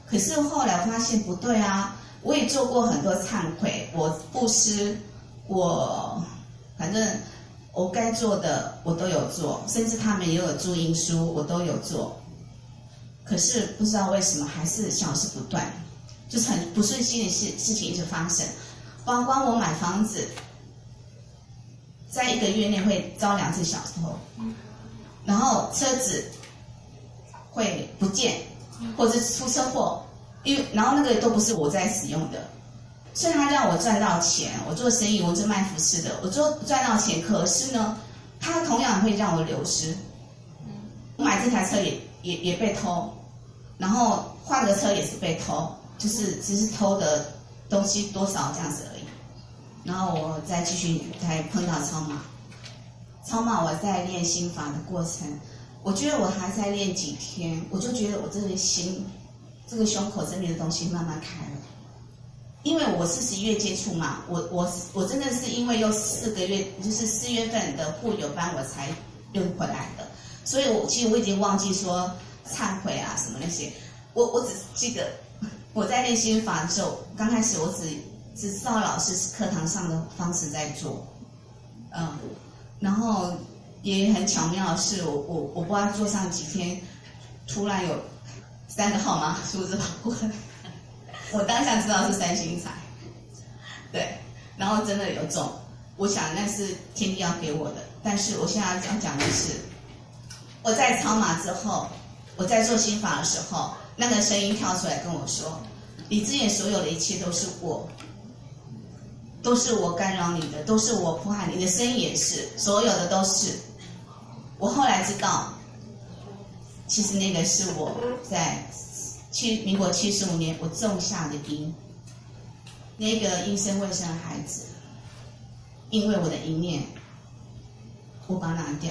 可是后来发现不对啊，我也做过很多忏悔，我布施，反正我该做的我都有做，甚至他们也有注音书，我都有做。可是不知道为什么还是小事不断，就是很不顺心的事情一直发生，包括我买房子，在1个月内会遭2次小偷，然后车子会不见，或者是出车祸，然后那个都不是我在使用的，所以他让我赚到钱。我做生意，我是卖服饰的，我赚到钱，可是呢，他同样会让我流失。我买这台车也被偷，然后换个车也是被偷，就是只是偷的东西多少这样子而已。然后我再继续才碰到超马，我在练心法的过程，我觉得我还在练几天，我就觉得我这个心，这个胸口这里的东西慢慢开了。因为我是11月接触嘛，我真的是因为又4个月，就是4月份的护友班我才又回来的，所以其实我已经忘记说忏悔啊什么那些，我只记得我在练心法的时候，刚开始我只知道老师是课堂上的方式在做，然后也很巧妙的是，我不知道做上几天，突然有3个号码数字跑过来，我当下知道是3星财，对，然后真的有中，我想那是天地要给我的。但是我现在要讲的是，我在超马之后，我在做心法的时候，那个声音跳出来跟我说，你之前所有的一切都是我干扰你的，都是我迫害你的，声音也是，所有的都是。我后来知道，其实那个是我在民国75年我种下的因，那个因生未生的孩子，因为我的一念，我把它拿掉。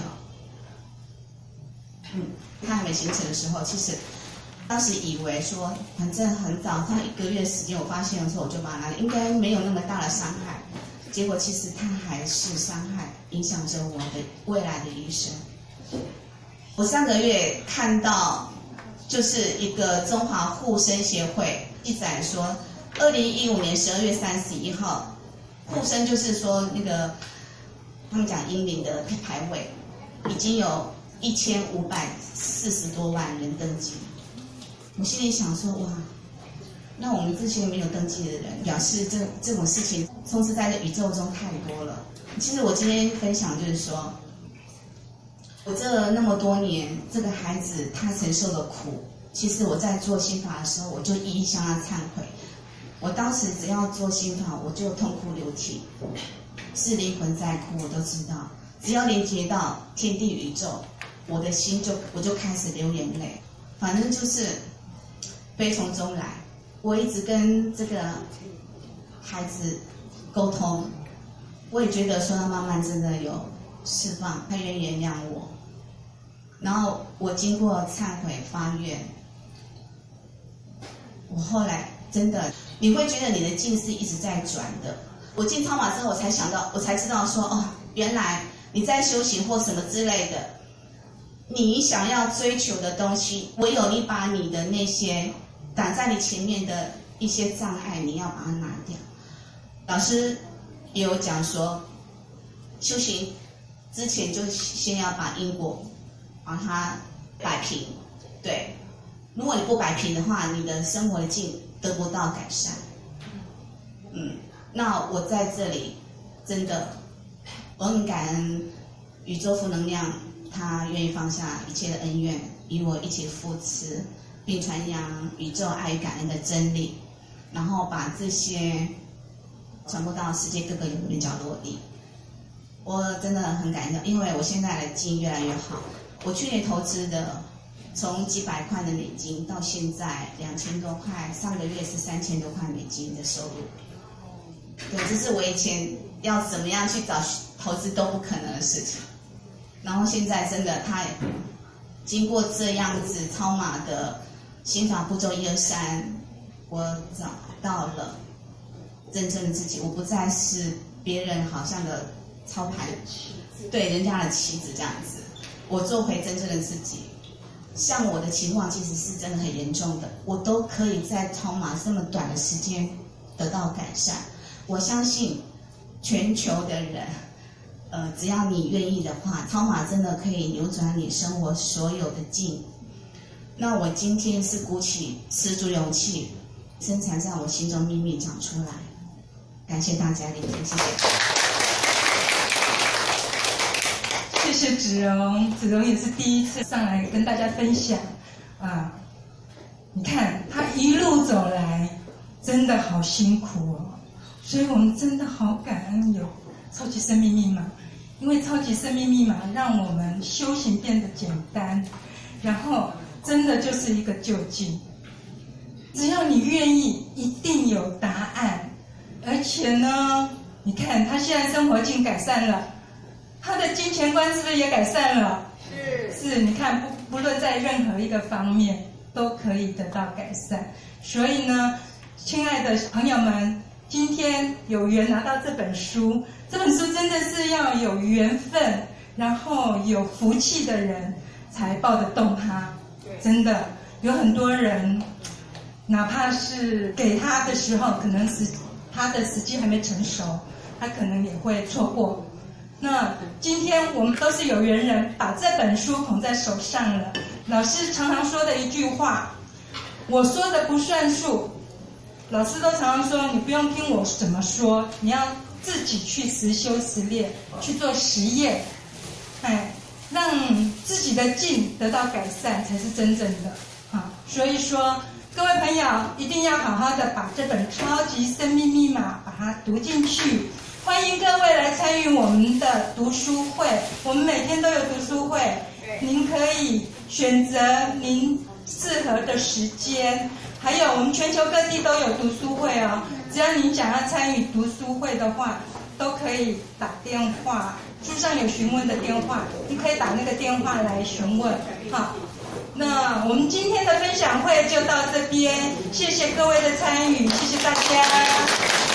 它还没形成的时候，其实当时以为说，反正很早，他1个月的时间，我发现的时候我就把它拿掉，应该没有那么大的伤害。结果其实它还是伤害，影响着我的未来的一生。我上个月看到，就是一个中华护生协会记载说，2015年12月31号，护生就是说那个他们讲英灵的牌位，已经有1540多万人登记。我心里想说，哇，那我们这些没有登记的人，表示这种事情充斥在这宇宙中太多了。其实我今天分享就是说，我这那么多年，这个孩子他承受的苦，其实我在做心法的时候，我就一一向他忏悔。我当时只要做心法，我就痛哭流涕，是灵魂在哭，我都知道。只要连接到天地宇宙，我的心我就开始流眼泪，反正就是悲从中来。我一直跟这个孩子沟通，我也觉得说他慢慢真的有释放，他愿意原谅我。然后我经过忏悔发愿，我后来真的，你会觉得你的境是一直在转的。我进超马之后，我才知道说，哦，原来你在修行或什么之类的，你想要追求的东西，唯有你把你的那些挡在你前面的一些障碍，你要把它拿掉。老师也有讲说，修行之前就先要把因果把它摆平，对。如果你不摆平的话，你的生活的境得不到改善。那我在这里真的，我很感恩宇宙负能量，他愿意放下一切的恩怨，与我一起扶持，并传扬宇宙爱与感恩的真理，然后把这些传播到世界各个有缘的角落里。我真的很感恩，因为我现在的境越来越好。我去年投资的，从几百块的美金到现在2000多块，上个月是3000多块美金的收入。对，这是我以前要怎么样去找投资都不可能的事情。然后现在真的，他经过这样子超马的心法步骤1、2、3，我找到了真正的自己，我不再是别人好像的操盘，对人家的棋子这样子，我做回真正的自己。 像我的情况其实是真的很严重的，我都可以在超马这么短的时间得到改善。我相信全球的人，只要你愿意的话，超马真的可以扭转你生活所有的境。那我今天是鼓起十足勇气，深藏在我心中秘密讲出来。感谢大家聆听，谢谢。 谢谢子荣，子荣也是第一次上来跟大家分享啊。你看他一路走来，真的好辛苦哦，所以我们真的好感恩有超级生命密码，因为超级生命密码让我们修行变得简单，然后真的就是一个就近。只要你愿意，一定有答案。而且呢，你看他现在生活境改善了。他的金钱观是不是也改善了？是，你看不论在任何一个方面都可以得到改善。所以呢，亲爱的朋友们，今天有缘拿到这本书，这本书真的是要有缘分，然后有福气的人才抱得动它。真的有很多人，哪怕是给他的时候，可能是他的时机还没成熟，他可能也会错过。那今天我们都是有缘人，把这本书捧在手上了。老师常常说的一句话，我说的不算数。老师都常常说，你不用听我怎么说，你要自己去实修实练，去做实验，让自己的境得到改善才是真正的。所以说，各位朋友一定要好好的把这本超级生命密码把它读进去。欢迎各位来参与我们的读书会，我们每天都有读书会，您可以选择您适合的时间，还有我们全球各地都有读书会哦。只要您想要参与读书会的话，都可以打电话，书上有询问的电话，你可以打那个电话来询问。好，那我们今天的分享会就到这边，谢谢各位的参与，谢谢大家。